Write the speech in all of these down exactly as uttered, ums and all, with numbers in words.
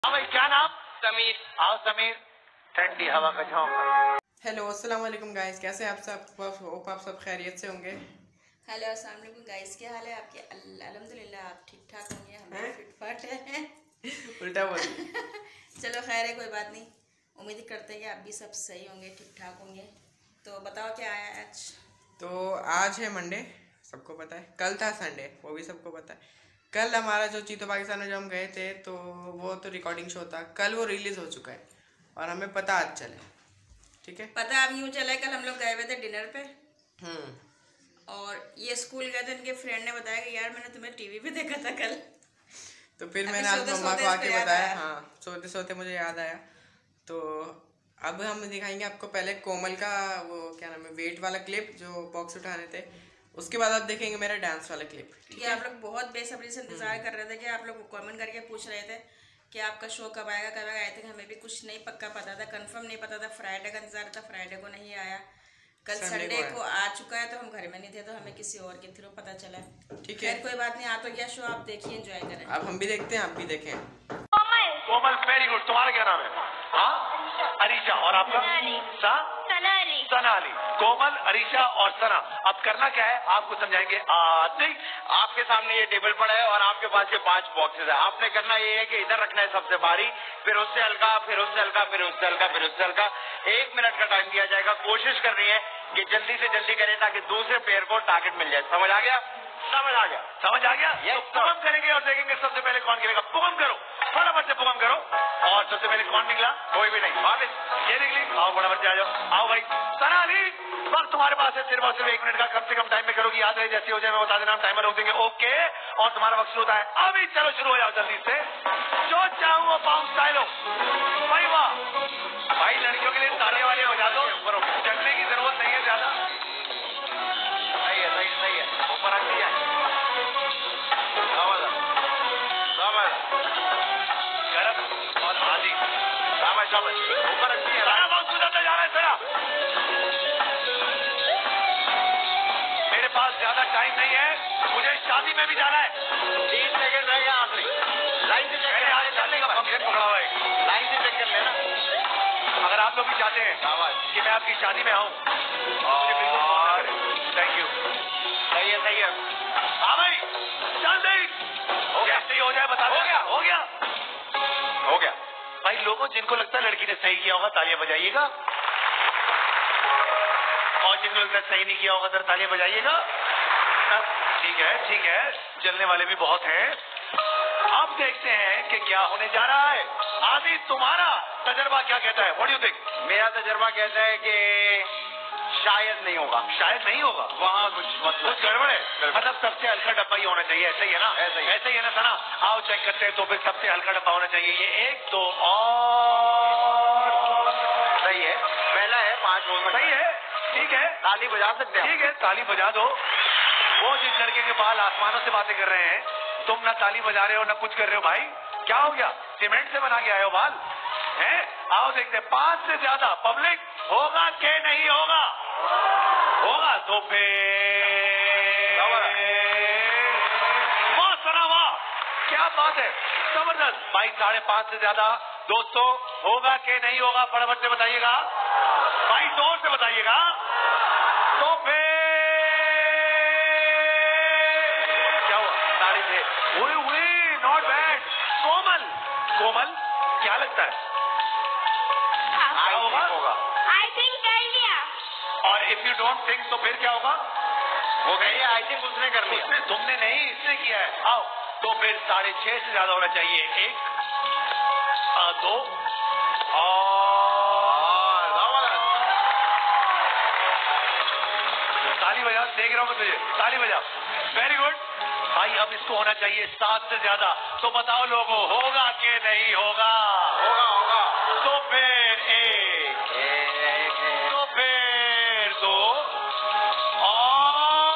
हाँ भाई, क्या नाम? समीर। आओ समीर, ठंडी हवा का झोंका। हेलो अस्सलाम वालेकुम गाइस, कैसे हैं आप सब? होप आप सब खैरियत से होंगे। हेलो अस्सलाम वालेकुम गाइस, क्या हाल है आपके? अल्हम्दुलिल्लाह आप ठीक ठाक होंगे, हम भी फिट फाट हैं। उल्टा बोल। चलो खैर है, कोई बात नहीं। उम्मीद करते हैं कि आप भी सब सही होंगे, ठीक ठाक होंगे। तो बताओ क्या आया आज? तो आज है मंडे, सबको पता है। कल था संडे, वो भी सबको पता है। कल हमारा जो चीतो पाकिस्तान में जो हम गए थे, तो वो तो रिकॉर्डिंग शो था। कल वो रिलीज हो चुका है और हमें पता आज चले। ठीक है, पता अब यूँ चला है, कल हम लोग गए हुए थे डिनर पे हम्म और ये स्कूल गए थे। इनके फ्रेंड ने बताया कि यार मैंने तुम्हें टीवी पे देखा था कल। तो फिर मैंने आज मम्मा को आके बताया। हाँ, सोते सोते मुझे याद आया। तो अब हम दिखाएंगे आपको पहले कोमल का वो क्या नाम है, वेट वाला क्लिप जो बॉक्स उठाने थे। उसके बाद आप देखेंगे मेरा डांस वाला क्लिप। ठीक है, आप लोग बहुत बेसब्री से इंतजार कर रहे थे कि आप लोग कमेंट करके पूछ रहे थे कि आपका शो कब आएगा कब आएगा। आई थिंक हमें भी कुछ नहीं पक्का पता था, कंफर्म नहीं पता था। फ्राइडे का इंतजार था, फ्राइडे को नहीं आया। कल संडे को आ चुका है, तो हम घर में नहीं थे, तो हमें किसी और के थ्रू पता चला। ठीक है, कोई बात नहीं, आ तो गया शो, आप देखिए एंजॉय करें। अब हम भी देखते हैं, आप भी देखें। Komal, very good. तुम्हारा क्या नाम है? हाँ, अरीशा। और आपका? सा? सना अली। सना अली। कोमल, अरीशा और सना। अब करना क्या है आपको समझाएंगे। आते ही आपके सामने ये टेबल पड़ा है और आपके पास ये पांच बॉक्सेस है। आपने करना ये है कि इधर रखना है सबसे भारी, फिर उससे हल्का, फिर उससे हल्का, फिर उससे हल्का, फिर उससे हल्का। एक मिनट का टाइम दिया जाएगा। कोशिश करनी है कि जल्दी से जल्दी करें ताकि दूसरे प्लेयर को टारगेट मिल जाए। समझ आ गया? समझ आ गया? समझ आ गया? Yes, तो पुगम करेंगे और देखेंगे सबसे पहले कौन गिरेगा। पुगम करो, फटाफट से पुगम करो। और सबसे पहले कौन निकला? कोई भी नहीं। वापिस ये निकली। आओ फटाफट से आ जाओ। आओ भाई सना अली, वक्त तुम्हारे पास है सिर्फ और सिर्फ एक मिनट का। कम से कम टाइम में करोगी, याद रहे। जैसे हो जाए मैं बता देना, हम टाइमर रोक देंगे। ओके, और तुम्हारा वक्त शुरू होता है अभी। चलो शुरू हो जाओ जल्दी से। जो चाहूँ वो पाउंड स्टाइल हो भाई। वाह भाई, लड़कियों के लिए ताले वाले हो जा दो, चलने की जरूरत नहीं है ज्यादा। सही है, सही सही है। ऊपर आती है। गरम और आधी। शाबाश शाबाश। ऊपर अच्छी है। सारा वक्त गुजरता जा रहा है सरा। मेरे पास ज्यादा टाइम नहीं है, मुझे शादी में भी जाना है। तीन सेकंड रह गया आखिरी। लाइन से चेक मैंने आज शादी का फंक्शन पकड़ा हुआ है। लाइन से चेक कर लेना। अगर आप लोग भी चाहते हैं शाबाश कि मैं आपकी शादी में आऊँ, मुझे बिल्कुल फोन ना करें। Thank you. सही है, सही है। हाँ भाई, जल्दी हो गया। सही हो जाए बता। हो गया, हो गया, हो गया। भाई लोगों जिनको लगता है लड़की ने सही किया होगा तालियां बजाइएगा, और जिनको लगता है सही नहीं किया होगा तो तालियां बजाइएगा। ठीक है, ठीक है, चलने वाले भी बहुत हैं। अब देखते हैं कि क्या होने जा रहा है। आदि, तुम्हारा तजर्बा क्या कहता है? What do you think? मेरा तजर्बा कहता है कि शायद नहीं होगा। शायद नहीं होगा। वहाँ कुछ मतलब कुछ गड़बड़ है। मतलब सबसे हल्का डब्बा ही होना चाहिए। ऐसा ही है ना? ऐसा ही। ऐसा ही है ना सना? आओ चेक करते हैं। तो फिर सबसे हल्का डब्बा होना चाहिए। ये एक, दो और सही है। पहला है पांच ओवर। सही है, ठीक है। ताली बजा सकते हैं। ठीक है, ताली बजा दो। वो जिस लड़के के बाल आसमानों से बातें कर रहे हैं, तुम ना ताली बजा रहे हो ना कुछ कर रहे हो। भाई क्या हो गया? सीमेंट से बना के आए हो बाल हैं? आओ देखते हैं। पांच से ज्यादा पब्लिक होगा कि नहीं होगा? होगा तो फिर वाह सना, वाह क्या बात है, जबरदस्त। भाई साढ़े पांच से ज्यादा दोस्तों होगा कि नहीं होगा? फटाफट से बताइएगा भाई, जोर से बताइएगा। तो फिर क्या हुआ? साढ़े छह। हुई हुई, नॉट बैड। कोमल, कोमल क्या लगता है क्या होगा? होगा। आई थिंक कर लिया। और इफ यू डोंट थिंक तो फिर क्या होगा? वो गई। आई थिंक उसने कर लिया। उसने, तुमने नहीं, इसने किया है। आओ तो फिर साढ़े छह से ज्यादा होना चाहिए। एक, आ, दो और ताली बजा। देख रहा हूँ मैं तुझे, ताली बजा। वेरी गुड भाई। अब इसको होना चाहिए सात से ज्यादा। तो बताओ लोगों, होगा कि नहीं होगा? होगा, होगा। तो फिर एक, तो फिर दो और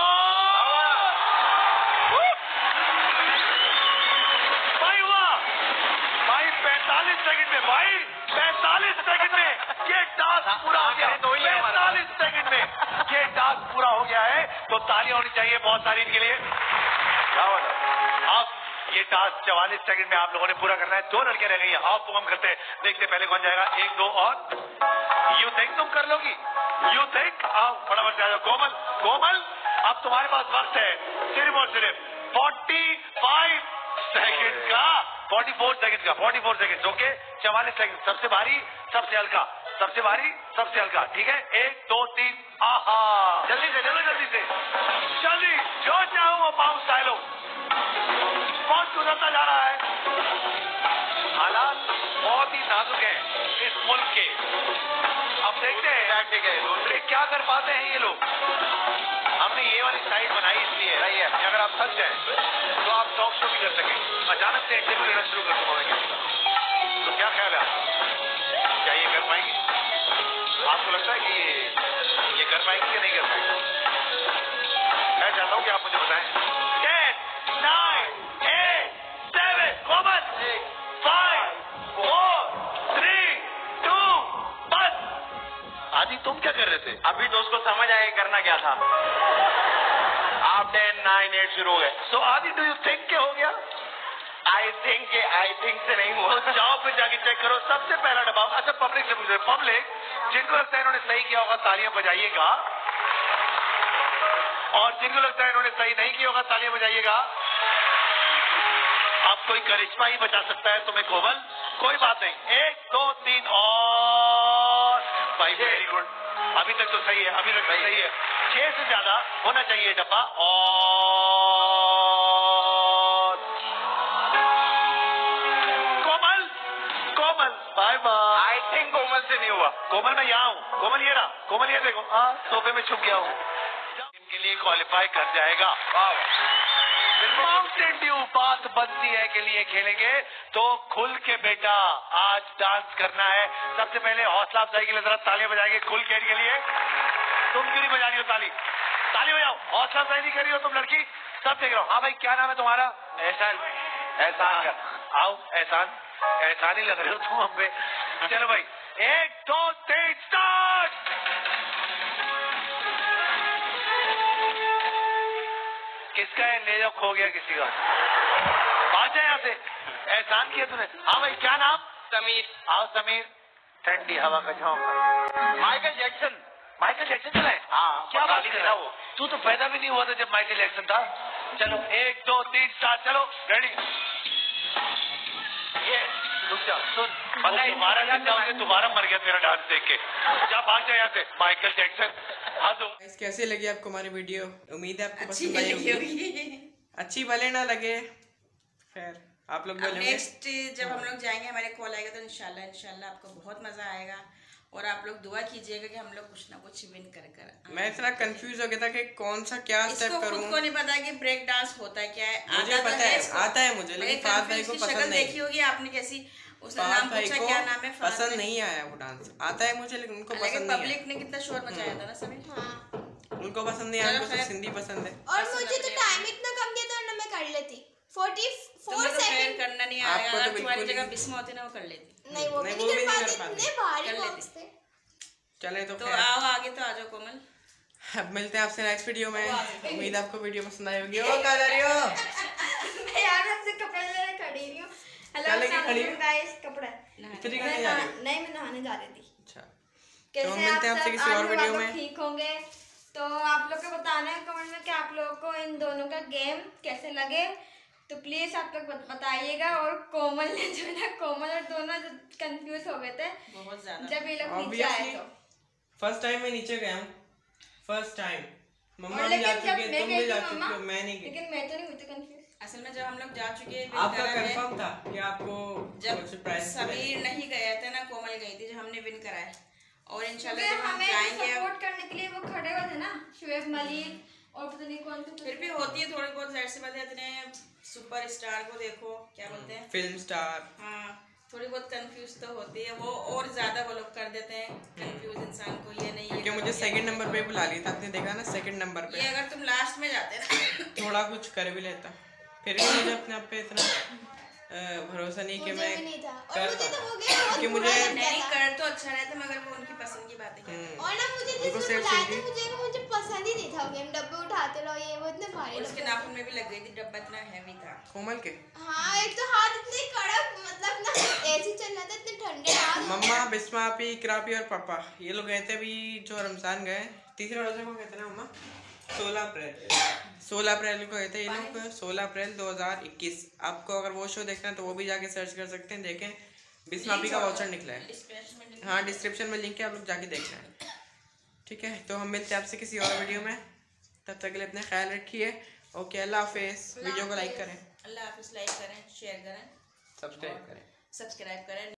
भाई वाह भाई, पैंतालीस सेकंड में। भाई पैंतालीस सेकंड में ये टास्क पूरा हो गया। पैंतालीस सेकंड में ये टास्क पूरा हो गया है। तो तालियां होनी चाहिए बहुत सारी इनके लिए। अब ये टास्क चवालीस सेकंड में आप लोगों ने पूरा करना है। दो लड़के रह गई हैं, आओ परफॉर्म करते हैं, देखते पहले कौन जाएगा। एक दो और यू थिंक तुम कर लोगी, यू थिंक। आओ फटाफट से आ जाओ। कोमल, कोमल अब तुम्हारे पास वक्त है सिर्फ और सिर्फ पैंतालीस सेकंड का, चौवालीस सेकंड का, चौवालीस सेकंड। ओके, चवालीस सेकंड। सबसे भारी, सबसे हल्का, सबसे भारी, सबसे हल्का। ठीक है, एक दो तीन। आहा, जल्दी से चलो, जल्दी से, जल्दी जो चाहो वो बाउंस डालो। बहुत गुजरता जा रहा है। हालात बहुत ही नाजुक है इस मुल्क के। अब देखते हैं दूसरे क्या कर पाते हैं ये लोग। हमने ये वाली साइड बनाई इसलिए रही है कि अगर आप थक जाए तो आप टॉक शो भी कर सकें। अचानक से इंटरव्यू लेना शुरू कर दूंगा मैं किसी का। तो क्या ख्याल है आपका, क्या ये कर पाएंगे? आपको लगता है कि ये ये कर पाएंगे या नहीं कर पाएंगे? मैं चाहता हूँ कि आप मुझे बताएं। Ten, nine, eight, seven, Komal, five, four, three, two, बस। आदि तुम क्या कर रहे थे? अभी तो उसको समझ आया करना क्या था। आप टेन नाइन एट शुरू हो गए। सो आदि डू यू थिंक क्या हो गया? आई थिंक के आई थिंक से नहीं हुआ। तो जाओ फिर जाके चेक करो। सबसे पहला डब्बा। अच्छा, पब्लिक से पूछ रहे, पब्लिक जिनको लगता है इन्होंने सही किया होगा तालियां बजाइएगा, और जिनको लगता है इन्होंने सही नहीं किया होगा तालियां बजाइएगा। अब कोई करिश्मा ही बचा सकता है तुम्हें कोमल, कोई बात नहीं। एक दो तीन और भाई, वेरी गुड। अभी तक तो सही है, अभी तक सही है। छह से ज्यादा होना चाहिए डब्बा। और Komal, Komal bye bye. I think Komal से नहीं हुआ। कोमल मैं यहाँ हूँ। कोमल ये रहा, कोमल ये देखो, हाँ सोफे में छुप गया हूँ। इनके लिए क्वालिफाई कर जाएगा। माउंटेन ड्यू बात बनती है के लिए खेलेंगे तो खुल के बेटा आज डांस करना है। सबसे पहले हौसला अफजाई के लिए जरा तालियां बजाएंगे खुल के के लिए। तुम क्यों नहीं बजा रही हो ताली? ताली बजाओ। हौसला अफजाई नहीं कर रही हो तुम लड़की? सब देख रहा हूँ। हाँ भाई, क्या नाम है तुम्हारा? एहसान, एहसान का। आओ एहसान, एहसान ही लग रहे हो तुम हम पे। चलो भाई, एक दो तीन स्टार्ट। किसका है? ले जाओ, खो गया किसी का। भाग जाए यहाँ से। एहसान किया तूने। हाँ भाई, क्या नाम? समीर। आओ समीर, ठंडी हवा का झोंका। Michael Jackson. माइकल जैक्सन चला है? हाँ, क्या बात बंगाली कर था रहा वो। वो? तू तो पैदा भी नहीं हुआ था जब माइकल जैक्सन था। चलो एक दो तीन स्टार्ट। चलो रेडी। ये रुक जाओ, सुन, पता है तुम्हारा क्या जाओगे, तुम्हारा मर गया मेरा डांस देख के। जा भाग जाए यहाँ से माइकल जैक्सन। हाँ तो गाइस, कैसी लगी आपको हमारी वीडियो? उम्मीद है आपको अच्छी पसंद आई लगी होगी। होगी। अच्छी भले ना लगे, खैर आप लोग बोलेंगे। नेक्स्ट जब हम लोग जाएंगे, हमारे कॉल आएगा तो इंशाल्लाह इंशाल्लाह आपको बहुत मजा आएगा। और आप लोग दुआ कीजिएगा कि हम लोग कुछ ना कुछ विन कर कर। मैं इतना कंफ्यूज हो गया था कि कौन सा क्या स्टेप इसको करूं। खुद को नहीं पता कि ब्रेक डांस होता है क्या है। मुझे आता तो पता है, इसको, आता है मुझे, लेकिन फहद भाई को पसंद नहीं। देखी होगी आपने कैसी, उसने फहद नाम भाई पूछा को क्या नाम है, फहद पसंद ने- नहीं आया वो डांस। आता है मुझे, लेकिन उनको लेकिन पसंद नहीं पब्लिक ने कितना शोर मचाया था ना सभी। आया। उनको पसंद नहीं आया, चलो उनको खैर। सिर्फ हिंदी पसंद है। और मुझे तो टाइम इतना कम दिया था ना, मैं कर लेती। चौवालीस तुम्हें तो खैर सेकंड। करना नहीं आपको आएगा। तो अगर तुम्हारी बिल्कुल जगह ही- बिस्मा होती ना, वो कर लेती। नहीं, वो भी नहीं, नहीं वो भी कर नहीं पाती, कर पाती। इतने भारी कर लेती। बॉक्स थे। चले तो तो खैर, आओ आगे, तो आ जाओ कोमल। अब मिलते हैं आपसे नेक्स्ट वीडियो में। उम्मीद है आपको वीडियो पसंद आई होगी। ओ कहाँ जा रही हो? मैं यार आपसे कपड़े लेने खड़ी रही हूँ। क्या हेलो लेके खड़ी हो? गाइस, कपड़े। इतनी मैं कहाँ जा रही नहा- हो? नहीं, मैं नहाने जा रही थी। अच्छा, कैसे तो मिलते हैं आप आपसे सब? किसी और आज वीडियो आप लोग में। ठीक होंगे तो आप लोग को बताना है कमेंट में कि आप लोगों को इन दोनों का गेम कैसे लगे। तो प्लीज आप लोग बत- बताइएगा। और कोमल ने जो है ना, कोमल और दोनों कंफ्यूज हो गए थे बहुत ज्यादा। जब ये लोग नीचे आए Obviously, तो। फर्स्ट टाइम मैं नीचे गया हूँ, फर्स्ट टाइम। मम्मा और भी जा लेकिन चुकी जब है, मैं तुम गई भी थी जा मम्मा, चुकी हो, मैं नहीं गई। लेकिन मैं तो नहीं हुई थी कंफ्यूज। असल में जब हम लोग जा चुके हैं, आपका विन करा है। कंफर्म था कि आपको जब सरप्राइज समीर नहीं गए थे ना, कोमल गई थी, जो हमने विन कराया है। और इंशाल्लाह क्योंकि जब हम हमें जाएंगे अब- सपोर्ट करने के लिए वो खड़े हुए थे ना, शुएब मलिक और पता नहीं कौन थे। फिर भी होती है थोड़ी बहुत, जाहिर सी बात है। इतने सुपर स्टार को देखो, क्या बोलते हैं, फिल्म स्टार। हाँ, थोड़ी बहुत कंफ्यूज तो होती है वो। और ज्यादा वो लोग कर देते हैं कंफ्यूज इंसान को। ये नहीं, ये क्योंकि मुझे सेकंड नंबर पे बुला लिया था, आपने देखा ना, सेकंड नंबर ये पे। अगर तुम लास्ट में जाते ना थोड़ा कुछ कर भी लेता, फिर भी मुझे अपने आप पे इतना भरोसा नहीं कि मुझे मैं भी नहीं था और कर मुझे तो पाऊँ। वो गेम बहुत कि बुरा मुझे- लगता नहीं था। कर तो अच्छा रहता मगर वो उनकी पसंद की बातें करते हैं। और ना मुझे उनको जिसने सेफ बुलाया था सिंधी- मुझे मुझे पसंद ही नहीं था वो गेम। डब्बे उठाते रहो ये वो इतने भारी और उसके डब्बे नाखून में भी लग गई थी, डब्बा इतना हैवी था। कोमल के हाँ एक तो हाथ इतने कड़क, मतलब ना एसी चल रहा था, इतने ठंडे हाथ। मम्मा बिस्मा पी क्रापी और पापा ये लोग गए थे अभी जो रमजान गए तीसरे रोजे को गए थे ना मम्मा सोलह अप्रैल सोलह अप्रैल को गए थे ये लोग सोलह अप्रैल दो हज़ार इक्कीस। आपको अगर वो शो देखना है तो वो भी जाके सर्च कर सकते हैं, देखें बिस्मापी का वाउचर निकला है। डिस्क्रिप्शन में हाँ डिस्क्रिप्शन में लिंक है, आप लोग जाके देखना है। ठीक है तो हम मिलते हैं आपसे किसी और वीडियो में, तब तक के लिए अपना ख्याल रखिए। ओके अल्लाह हाफिज़। वीडियो को लाइक करें, अल्लाह हाफिज़। लाइक करें, शेयर करें, सब्सक्राइब करें। सब्सक्राइब करें।